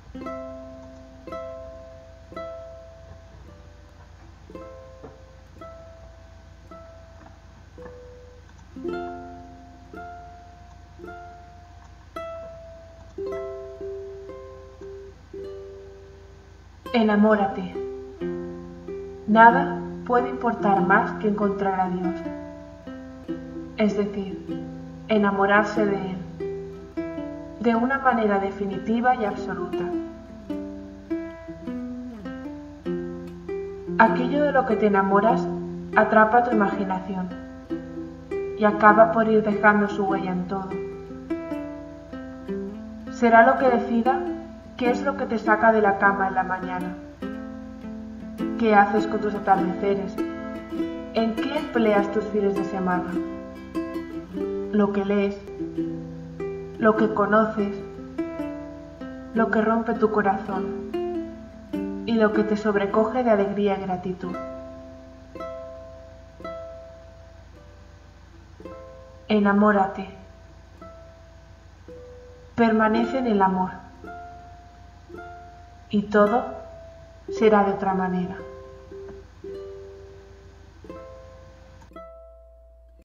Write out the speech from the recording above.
Enamórate. Nada puede importar más que encontrar a Dios. Es decir, enamorarse de Él, de una manera definitiva y absoluta. Aquello de lo que te enamoras atrapa tu imaginación y acaba por ir dejando su huella en todo. Será lo que decida qué es lo que te saca de la cama en la mañana, qué haces con tus atardeceres, en qué empleas tus fines de semana, lo que lees, lo que conoces, lo que rompe tu corazón y lo que te sobrecoge de alegría y gratitud. Enamórate. Permanece en el amor y todo será de otra manera.